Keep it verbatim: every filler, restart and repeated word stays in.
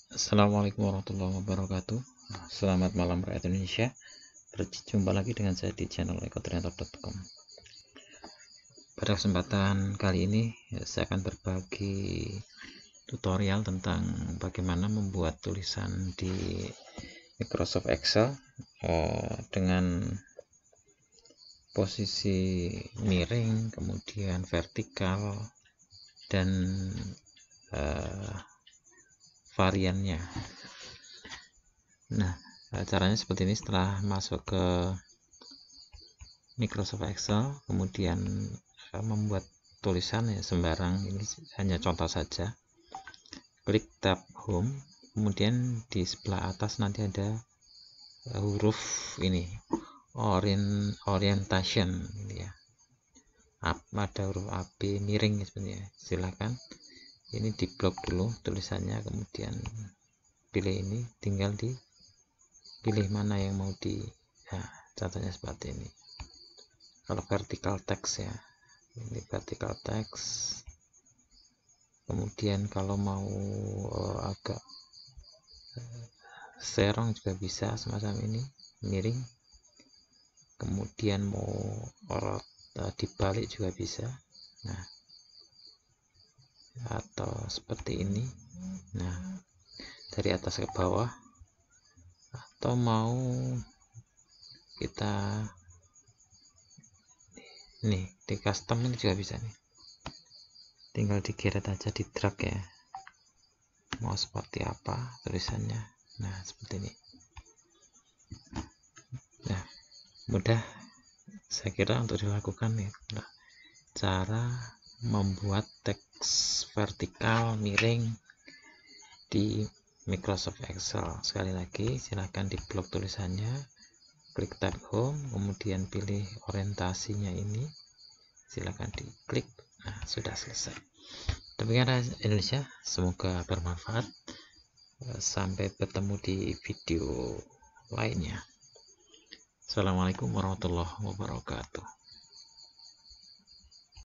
Assalamualaikum warahmatullahi wabarakatuh. Selamat malam rakyat Indonesia. Berjumpa lagi dengan saya di channel ekoterminator dot com. Pada kesempatan kali ini saya akan berbagi tutorial tentang bagaimana membuat tulisan di Microsoft Excel eh, dengan posisi miring, kemudian vertikal, dan eh, variannya. Nah, caranya seperti ini. Setelah masuk ke Microsoft Excel, kemudian membuat tulisan ya sembarang, ini hanya contoh saja. Klik tab Home, kemudian di sebelah atas nanti ada huruf ini orient orientation ya. Ada huruf A B miring sebenarnya. Silakan ini diblok dulu tulisannya, kemudian pilih ini, tinggal di pilih mana yang mau di nah, contohnya seperti ini. Kalau vertical text ya, ini vertical text. Kemudian kalau mau uh, agak uh, serong juga bisa semacam ini, miring. Kemudian mau uh, dibalik juga bisa. Nah, atau seperti ini. Nah, dari atas ke bawah, atau mau kita nih di custom ini juga bisa nih, tinggal digeret aja, di drag ya, mau seperti apa tulisannya. Nah, seperti ini. Nah, mudah saya kira untuk dilakukan nih. Nah, cara membuat teks vertikal miring di Microsoft Excel. Sekali lagi, silahkan diblok tulisannya, klik tab Home, kemudian pilih orientasinya ini, silahkan diklik. Nah, sudah selesai. Demikian Indonesia, semoga bermanfaat. Sampai bertemu di video lainnya. Assalamualaikum warahmatullahi wabarakatuh.